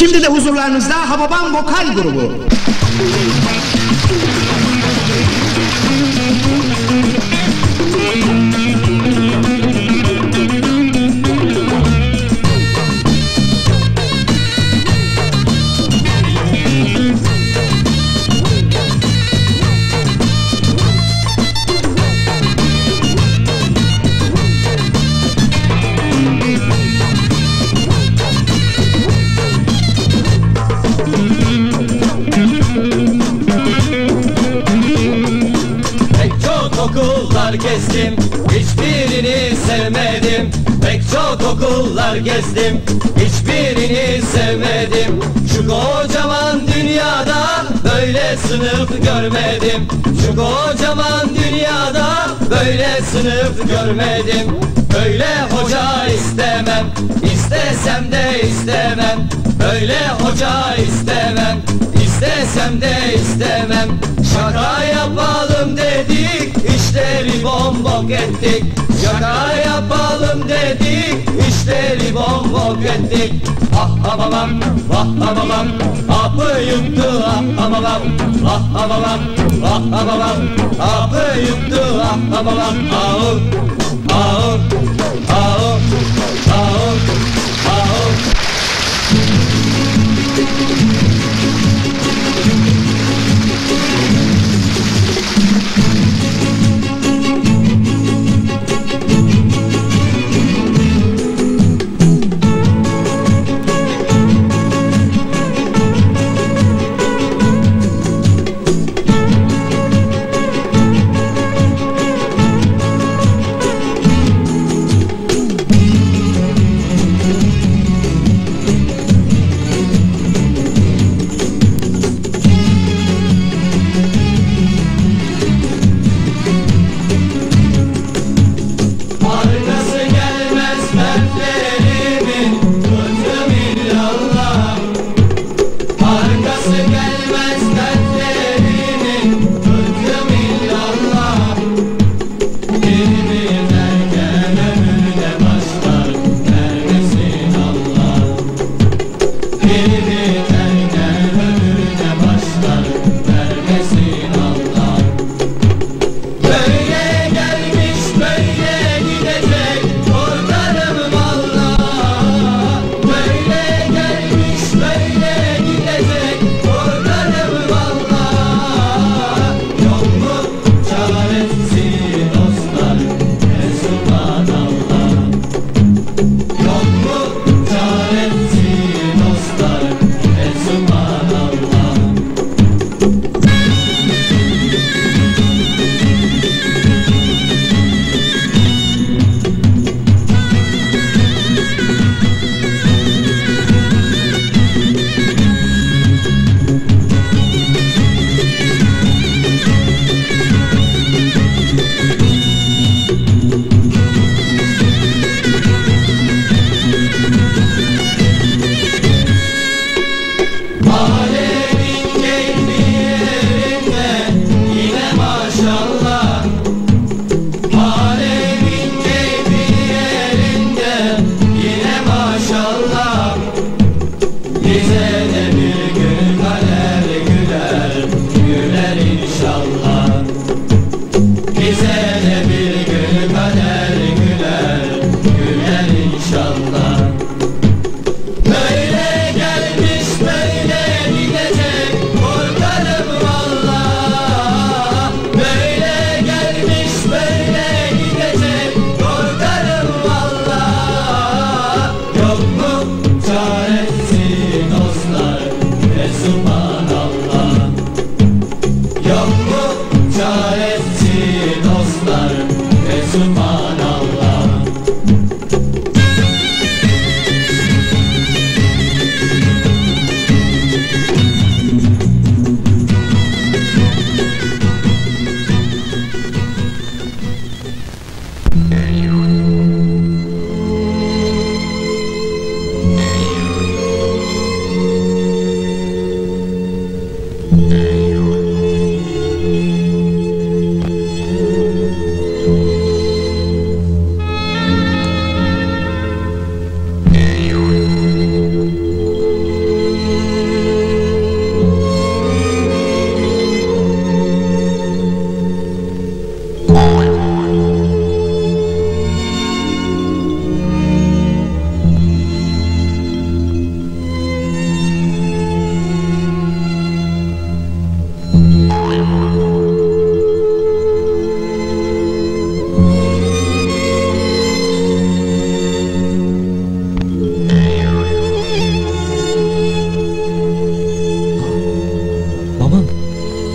Şimdi de huzurlarınızda Hababam Vokal Grubu. Okullar gezdim, hiçbirini sevmedim. Pek çok okullar gezdim, hiçbirini sevmedim. Şu kocaman dünyada böyle sınıf görmedim. Şu kocaman dünyada böyle sınıf görmedim. Böyle hoca istemem, istesem de istemem. Böyle hoca istemem, istesem de istemem. Şaka yapalım dedik, işleri bombok ettik. Şaka yapalım dedik, işleri bombok ettik. Ah babam, ah babam, apı yuttu ah babam, ah babam, ah babam, apı yuttu ah babam. Ağır, ağır, ağır, ağır, ağır.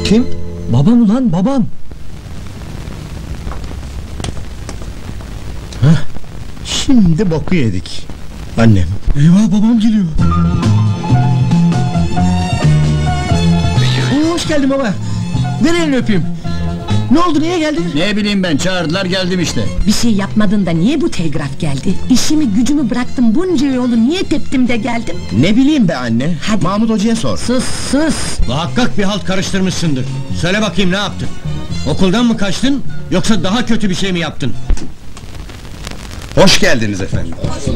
Kim? Babam ulan, babam. Şimdi boku yedik. Annem. Eyvah, babam geliyor. Hoş geldin baba. Ver elini öpeyim. Ne oldu, niye geldin? Ne bileyim ben, çağırdılar geldim işte. Bir şey yapmadın da niye bu telgraf geldi? İşimi gücümü bıraktım, bunca yolu niye teptim de geldim? Ne bileyim be anne. Hadi. Mahmut Hoca'ya sor. Sus sus! Muhakkak bir halt karıştırmışsındır. Söyle bakayım, ne yaptın? Okuldan mı kaçtın, yoksa daha kötü bir şey mi yaptın? Hoş geldiniz efendim.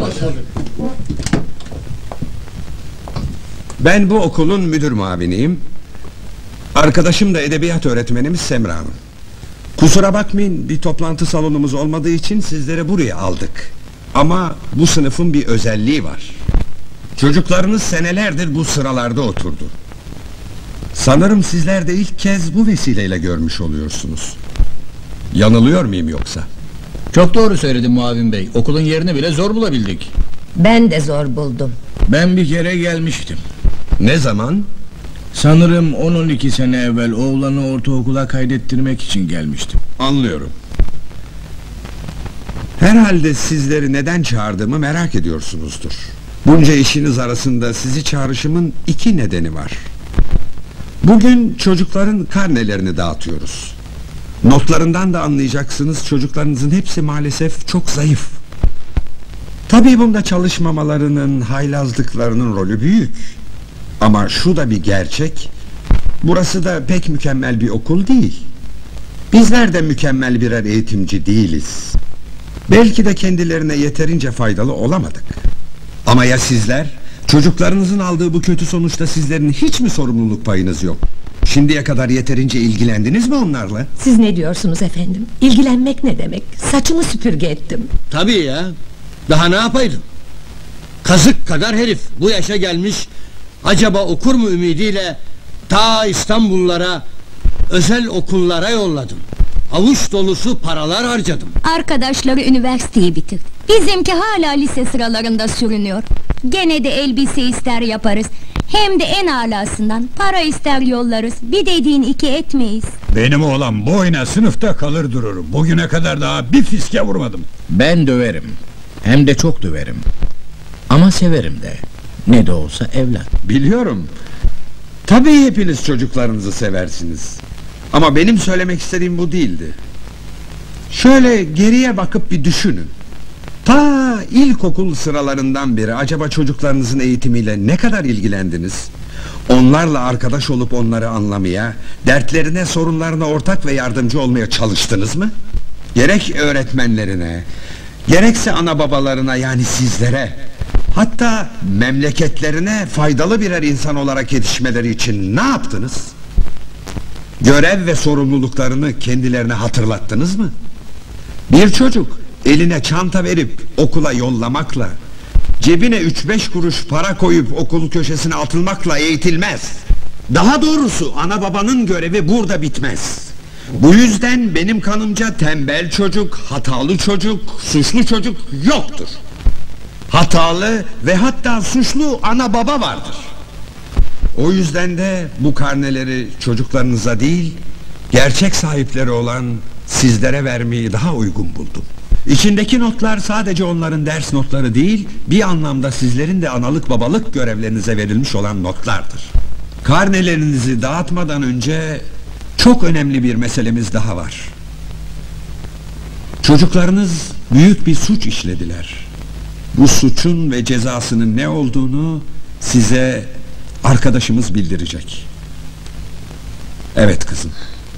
Ben bu okulun müdür muaviniyim. Arkadaşım da edebiyat öğretmenimiz Semra Hanım. Kusura bakmayın, bir toplantı salonumuz olmadığı için sizleri buraya aldık. Ama bu sınıfın bir özelliği var. Çocuklarınız senelerdir bu sıralarda oturdu. Sanırım sizler de ilk kez bu vesileyle görmüş oluyorsunuz. Yanılıyor muyum yoksa? Çok doğru söyledin muavin bey. Okulun yerini bile zor bulabildik. Ben de zor buldum. Ben bir kere gelmiştim. Ne zaman? Sanırım 10-12 sene evvel oğlanı ortaokula kaydettirmek için gelmiştim. Anlıyorum. Herhalde sizleri neden çağırdığımı merak ediyorsunuzdur. Bunca işiniz arasında sizi çağrışımın iki nedeni var. Bugün çocukların karnelerini dağıtıyoruz. Notlarından da anlayacaksınız, çocuklarınızın hepsi maalesef çok zayıf. Tabii bunda çalışmamalarının, haylazlıklarının rolü büyük. Ama şu da bir gerçek, burası da pek mükemmel bir okul değil. Bizler de mükemmel birer eğitimci değiliz. Belki de kendilerine yeterince faydalı olamadık. Ama ya sizler? Çocuklarınızın aldığı bu kötü sonuçta sizlerin hiç mi sorumluluk payınız yok? Şimdiye kadar yeterince ilgilendiniz mi onlarla? Siz ne diyorsunuz efendim? İlgilenmek ne demek? Saçımı süpürge ettim. Tabii ya, daha ne yapaydım? Kazık kadar herif, bu yaşa gelmiş, acaba okur mu ümidiyle ta İstanbullara, özel okullara yolladım. Avuç dolusu paralar harcadım. Arkadaşları üniversiteyi bitirdi. Bizimki hala lise sıralarında sürünüyor. Gene de elbise ister yaparız. Hem de en alasından para ister yollarız. Bir dediğin iki etmeyiz. Benim oğlan boyuna sınıfta kalır durur. Bugüne kadar daha bir fiske vurmadım. Ben döverim. Hem de çok döverim. Ama severim de. Ne de olsa evlat. Biliyorum. Tabii hepiniz çocuklarınızı seversiniz. Ama benim söylemek istediğim bu değildi. Şöyle geriye bakıp bir düşünün. Ta ilkokul sıralarından beri acaba çocuklarınızın eğitimiyle ne kadar ilgilendiniz? Onlarla arkadaş olup onları anlamaya, dertlerine, sorunlarına ortak ve yardımcı olmaya çalıştınız mı? Gerek öğretmenlerine, gerekse ana babalarına, yani sizlere, hatta memleketlerine faydalı birer insan olarak yetişmeleri için ne yaptınız? Görev ve sorumluluklarını kendilerine hatırlattınız mı? Bir çocuk eline çanta verip okula yollamakla, cebine 3-5 kuruş para koyup okul köşesine atılmakla eğitilmez. Daha doğrusu ana babanın görevi burada bitmez. Bu yüzden benim kanımca tembel çocuk, hatalı çocuk, suçlu çocuk yoktur. Hatalı ve hatta suçlu ana baba vardır. O yüzden de bu karneleri çocuklarınıza değil, gerçek sahipleri olan sizlere vermeyi daha uygun buldum. İçindeki notlar sadece onların ders notları değil, bir anlamda sizlerin de analık babalık görevlerinize verilmiş olan notlardır. Karnelerinizi dağıtmadan önce çok önemli bir meselemiz daha var. Çocuklarınız büyük bir suç işlediler. Bu suçun ve cezasının ne olduğunu size arkadaşımız bildirecek. Evet kızım.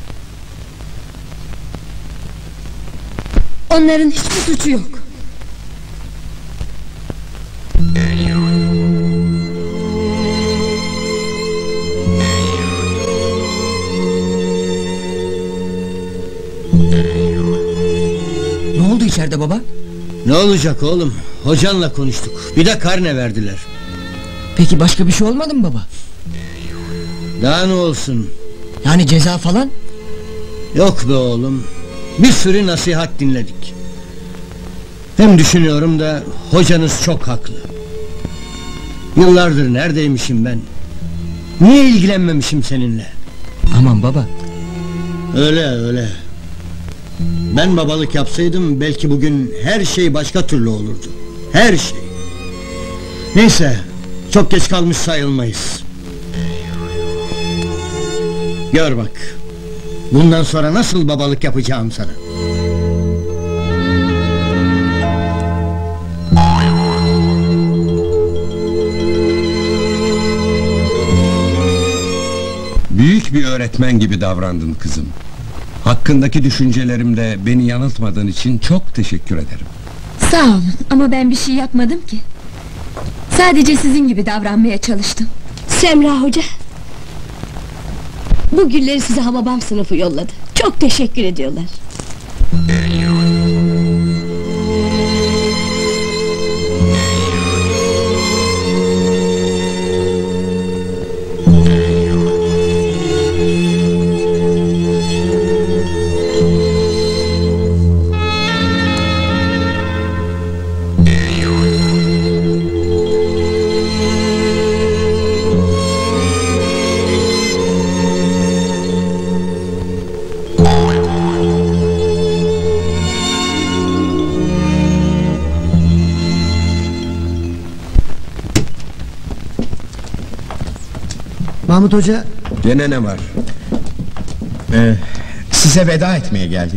Onların hiçbir suçu yok. Ne oldu içeride baba? Ne olacak oğlum? Hocanla konuştuk. Bir de karne verdiler. Peki başka bir şey olmadı mı baba? Daha ne olsun? Yani ceza falan? Yok be oğlum. Bir sürü nasihat dinledik. Hem düşünüyorum da hocanız çok haklı. Yıllardır neredeymişim ben? Niye ilgilenmemişim seninle? Aman baba. Öyle. Ben babalık yapsaydım belki bugün her şey başka türlü olurdu. Her şey. Neyse, çok geç kalmış sayılmayız. Gör bak. Bundan sonra nasıl babalık yapacağım sana. Büyük bir öğretmen gibi davrandın kızım. Hakkındaki düşüncelerimde beni yanıltmadığın için çok teşekkür ederim. Sağ olun ama ben bir şey yapmadım ki. Sadece sizin gibi davranmaya çalıştım. Semra Hoca, bu gülleri size Hababam sınıfı yolladı. Çok teşekkür ediyorlar. Mahmut Hoca, Gene ne var? Size veda etmeye geldik.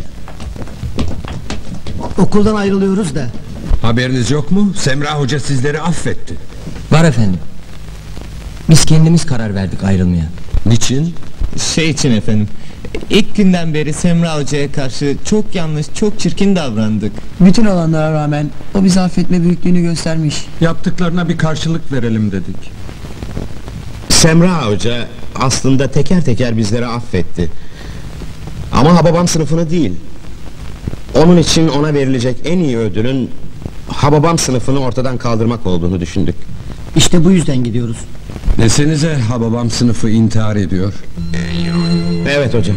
okuldan ayrılıyoruz da. Haberiniz yok mu? Semra Hoca sizleri affetti. Var efendim. Biz kendimiz karar verdik ayrılmaya. Niçin? Şey için efendim. İlk günden beri Semra Hoca'ya karşı çok yanlış, çok çirkin davrandık. Bütün olanlara rağmen o bizi affetme büyüklüğünü göstermiş. Yaptıklarına bir karşılık verelim dedik. Semra Hoca aslında teker teker bizleri affetti. Ama Hababam sınıfını değil. Onun için ona verilecek en iyi ödülün Hababam sınıfını ortadan kaldırmak olduğunu düşündük. İşte bu yüzden gidiyoruz. Desenize Hababam sınıfı intihar ediyor. Evet hocam.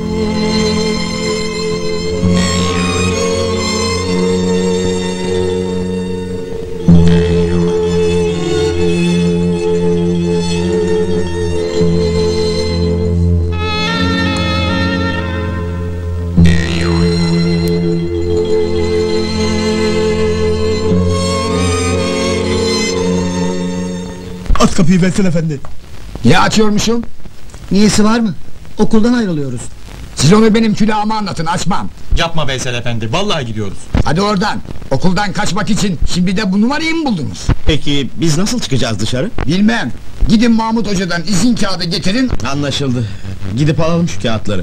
At kapıyı Veysel efendi. Ne açıyormuşum? Niyesi var mı? Okuldan ayrılıyoruz. Siz onu benim külahıma anlatın, açmam. Yapma Veysel efendi, vallahi gidiyoruz. Hadi oradan. Okuldan kaçmak için şimdi de bu numarayı mı buldunuz? Peki biz nasıl çıkacağız dışarı? Bilmem. Gidin Mahmut Hoca'dan izin kağıdı getirin. Anlaşıldı. Gidip alalım şu kağıtları.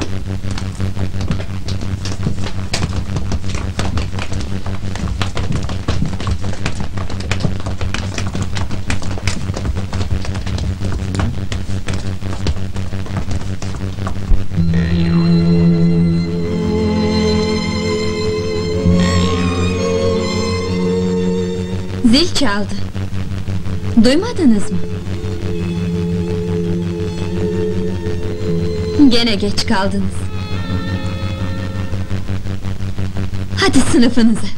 Zil çaldı. Duymadınız mı? Gene geç kaldınız. Hadi sınıfınıza.